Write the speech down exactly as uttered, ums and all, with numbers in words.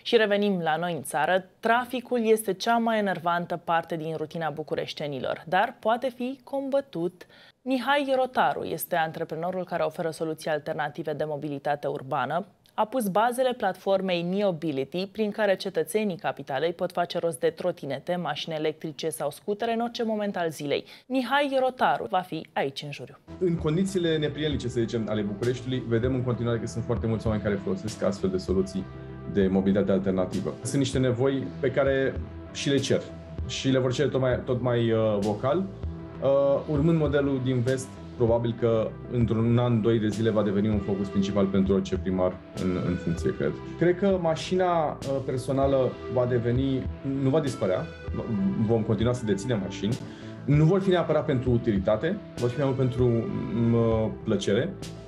Și revenim la noi în țară. Traficul este cea mai enervantă parte din rutina bucureștenilor, dar poate fi combătut. Mihai Rotaru este antreprenorul care oferă soluții alternative de mobilitate urbană. A pus bazele platformei MiObility, prin care cetățenii capitalei pot face rost de trotinete, mașini electrice sau scutere în orice moment al zilei. Mihai Rotaru va fi aici în juriu. În condițiile neprielnice, să zicem, ale Bucureștiului, vedem în continuare că sunt foarte mulți oameni care folosesc astfel de soluții de mobilitate alternativă. Sunt niște nevoi pe care și le cer și le vor cere tot mai, tot mai uh, vocal. Uh, urmând modelul din vest, probabil că într-un an, doi de zile va deveni un focus principal pentru orice primar în, în funcție, cred. Cred că mașina personală va deveni, nu va dispărea, vom continua să deținem mașini, nu vor fi neapărat pentru utilitate, vor fi mai mult pentru uh, plăcere.